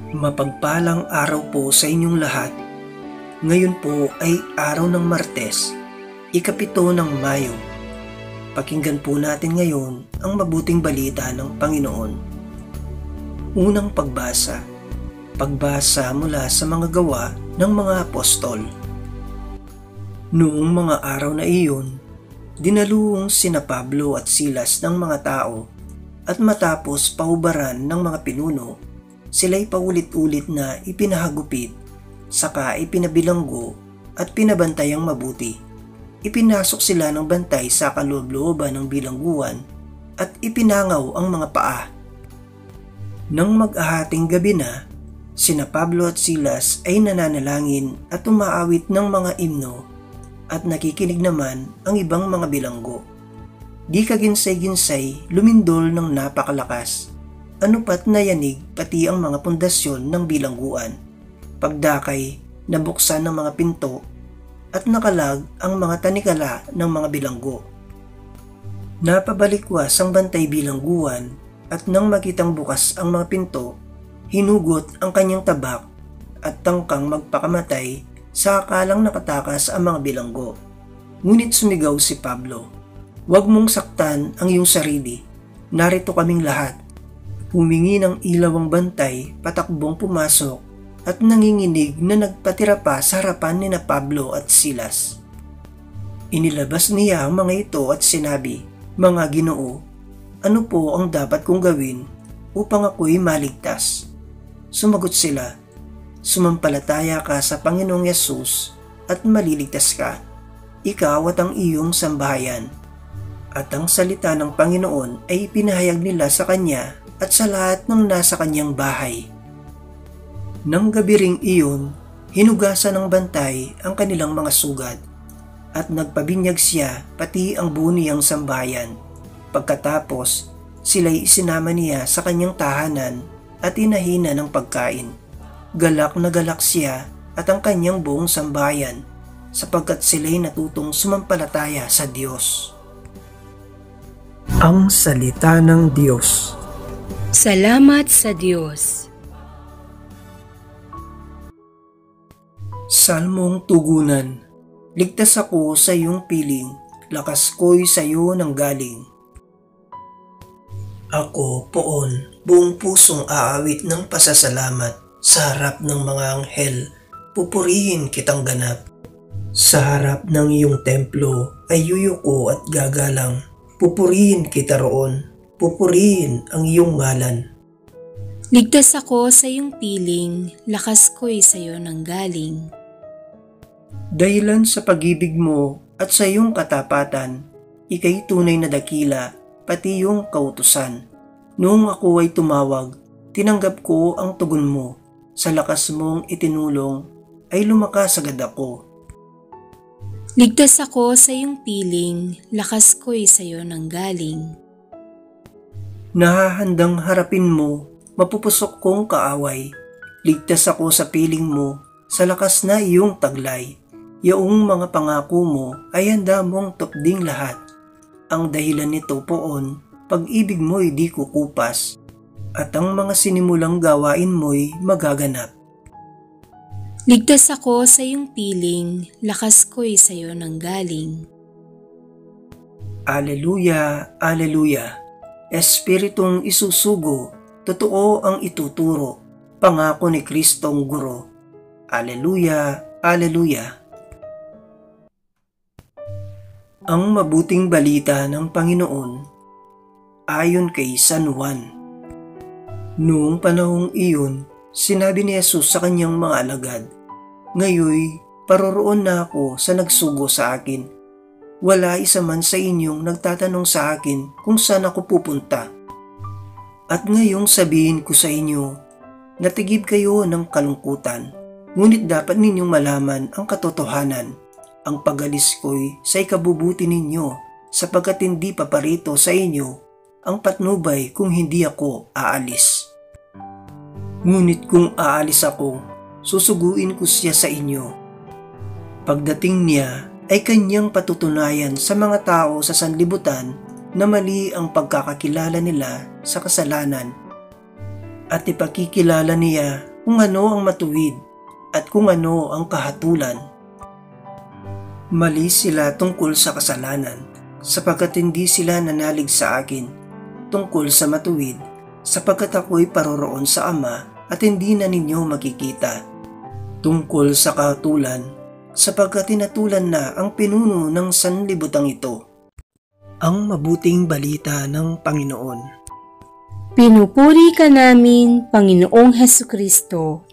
Mapagpalang araw po sa inyong lahat. Ngayon po ay araw ng Martes, ika-7 ng Mayo. Pakinggan po natin ngayon ang mabuting balita ng Panginoon. Unang pagbasa. Pagbasa mula sa mga gawa ng mga apostol. Noong mga araw na iyon, dinaluhong sina Pablo at Silas ng mga tao at matapos pahubaran ng mga pinuno, sila'y paulit-ulit na ipinahagupit, saka ipinabilanggo at pinabantayang mabuti. Ipinasok sila ng bantay sa kaloob-looban ng bilangguan at ipinangaw ang mga paa. Nang mag-ahating gabi na, sina Pablo at Silas ay nananalangin at umaawit ng mga imno at nakikinig naman ang ibang mga bilanggo. Di kaginsay-ginsay lumindol ng napakalakas. Ano pat nayanig pati ang mga pundasyon ng bilangguan. Pagdakay, nabuksan ng mga pinto at nakalag ang mga tanikala ng mga bilanggo. Napabalikwas ang bantay bilangguan at nang makitang bukas ang mga pinto, hinugot ang kanyang tabak at tangkang magpakamatay sa akalang nakatakas ang mga bilanggo. Ngunit sumigaw si Pablo, "Huwag mong saktan ang iyong sarili. Narito kaming lahat." Humingi ng ilaw ang bantay, patakbong pumasok at nanginginig na nagpatira pa sa harapan ni na Pablo at Silas. Inilabas niya ang mga ito at sinabi, "Mga Ginoo, ano po ang dapat kong gawin upang ako'y maligtas?" Sumagot sila, "Sumampalataya ka sa Panginoong Yesus at maliligtas ka, ikaw at ang iyong sambahayan." At ang salita ng Panginoon ay ipinahayag nila sa kanya at sa lahat ng nasa kanyang bahay. Nang gabi ring iyon, hinugasan ng bantay ang kanilang mga sugat at nagpabinyag siya pati ang buo niyang sambahayan. Pagkatapos, sila'y isinama niya sa kanyang tahanan at inahina ng pagkain. Galak na galak siya at ang kanyang buong sambahayan sapagkat sila'y natutong sumampalataya sa Diyos. Ang salita ng Diyos. Salamat sa Diyos. Salmong tugunan. Ligtas ako sa iyong piling, lakas ko'y sa iyo nang galing. Ako, poon, buong pusong aawit ng pasasalamat sa harap ng mga anghel, pupurihin kitang ganap. Sa harap ng iyong templo ay yuyuko at gagalang, pupurihin kita roon. Pupurihin ang iyong ngalan. Ligtas ako sa iyong piling, lakas ko'y sa iyo nang galing. Dahilan sa pag-ibig mo at sa iyong katapatan, ika'y tunay na dakila, pati iyong kautusan. Noong ako ay tumawag, tinanggap ko ang tugon mo. Sa lakas mong itinulong, ay lumakas agad ako. Ligtas ako sa iyong piling, lakas ko'y sa iyo nang galing. Nahahandang harapin mo, mapupusok kong kaaway. Ligtas ako sa piling mo, sa lakas na iyong taglay. Yaong mga pangako mo ay handa mong tupding lahat. Ang dahilan nito poon, pag-ibig mo'y di kukupas, at ang mga sinimulang gawain mo'y magaganap. Ligtas ako sa iyong piling, lakas ko'y sa iyo nang galing. Aleluya, aleluya. Espiritong isusugo, totoo ang ituturo, pangako ni Kristong Guro. Aleluya, aleluya. Ang mabuting balita ng Panginoon ayon kay San Juan. Noong panahong iyon, sinabi ni Jesus sa kanyang mga alagad, "Ngayoy, paroroon na ako sa nagsugo sa akin. Wala isa man sa inyong nagtatanong sa akin kung saan ako pupunta. At ngayong sabihin ko sa inyo, natigib kayo ng kalungkutan, ngunit dapat ninyong malaman ang katotohanan. Ang pag-alis ko'y sa ikabubuti ninyo, sapagkat hindi paparito sa inyo ang patnubay kung hindi ako aalis. Ngunit kung aalis ako, susuguin ko siya sa inyo. Pagdating niya, ay kanyang patutunayan sa mga tao sa sanlibutan na mali ang pagkakakilala nila sa kasalanan at ipakikilala niya kung ano ang matuwid at kung ano ang kahatulan. Mali sila tungkol sa kasalanan, sapagkat hindi sila nanalig sa akin, tungkol sa matuwid, sapagkat ako'y paroroon sa Ama at hindi na ninyo makikita, tungkol sa kahatulan, sapagkat tinatulan na ang pinuno ng sanlibutang ito. Ang mabuting balita ng Panginoon. Pinupuri ka namin, Panginoong Hesukristo.